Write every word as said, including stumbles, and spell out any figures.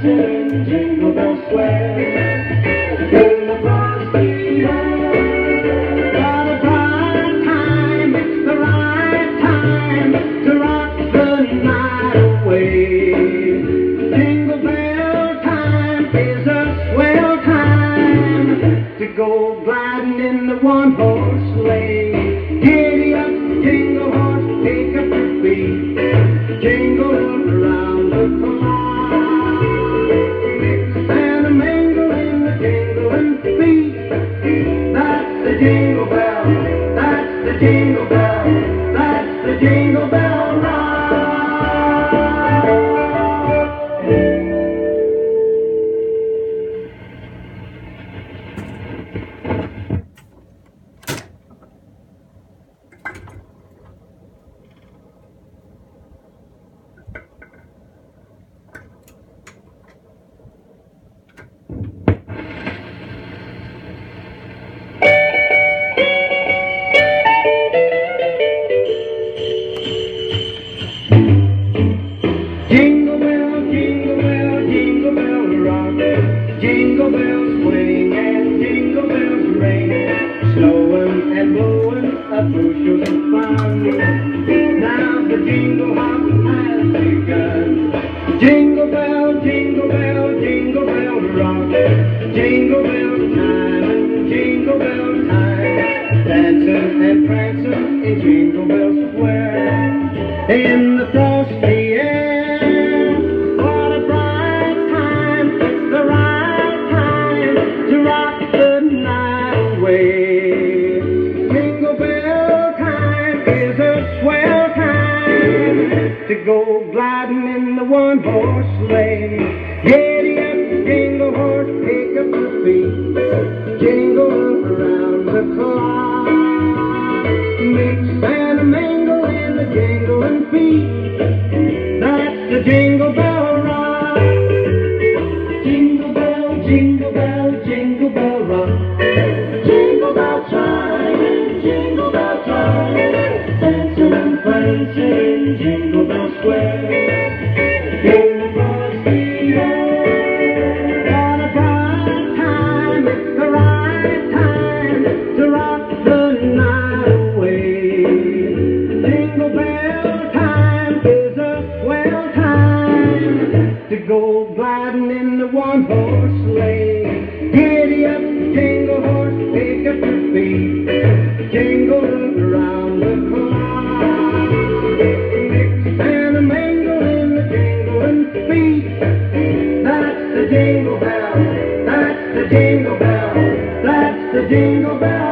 prancing, jingle bells swing. In the frosty air, what a bright time, it's the right time to rock the night away. Jingle bell time is a swell time to go gliding in the one-horse sleigh. Giddy up, jingle horse, take up your feet, jingle around the clock. Mix and a mingle in the jingling feet. That's the jingle bell, that's the jingle bell, that's the jingle bell rock. Jingle bell, jingle bell, jingle bell rock. Jingle bells swing and jingle bells ring. Snowing and blowing up bushels of fun. Now the jingle hop has begun. Jingle bell, jingle bell, jingle bell rock. Jingle bell time and jingle bell time. Dancing and prancing in Jingle Bell Square. In the frosty air. Jingle bell time is a swell time to go gliding in the one-horse sleigh. Giddy up, jingle horse, pick up the feet, jingle around the clock. Mix and a mingle in the jingling feet. That's the jingle bell rock. Jingle bell, jingle bell, jingle bell rock. Jingle bell time, jingle bell time, dancing and prancing, Jingle Bell Square. In the frosty air, what a bright time, it's the right time to rock the night away. Jingle bell time is a swell time to go gliding in the one-horse sleigh. Giddy up, jingle horse, pick up your feet, jingle around the clock. Mix and a mingle in the jingling feet. That's the jingle bell, that's the jingle bell, that's the jingle bell.